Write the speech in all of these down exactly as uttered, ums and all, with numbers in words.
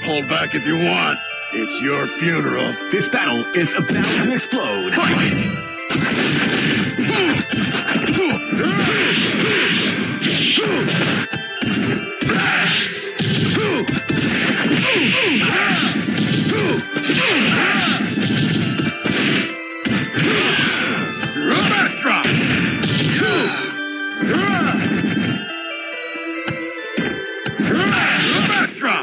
Hold back if you want. It's your funeral. This battle is about to explode. Fight! Backdrop! Backdrop!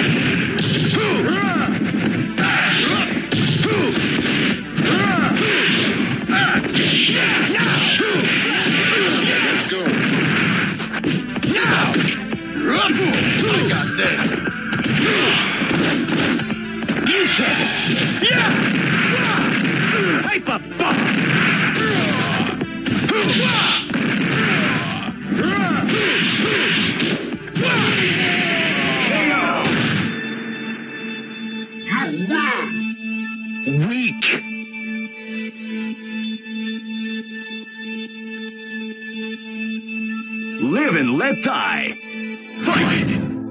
I got this. You can't escape. Yeah! Hyper bomb! K O! You win! Weak! Live and let die! Fight!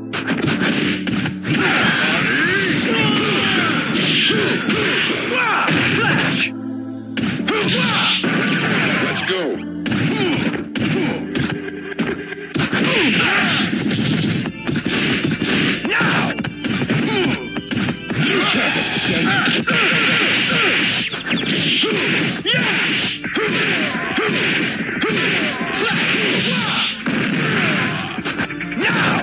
Flash! Let's go. Now! You can't escape! Now!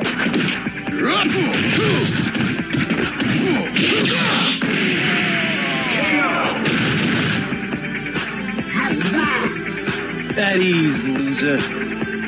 K O! At ease, loser.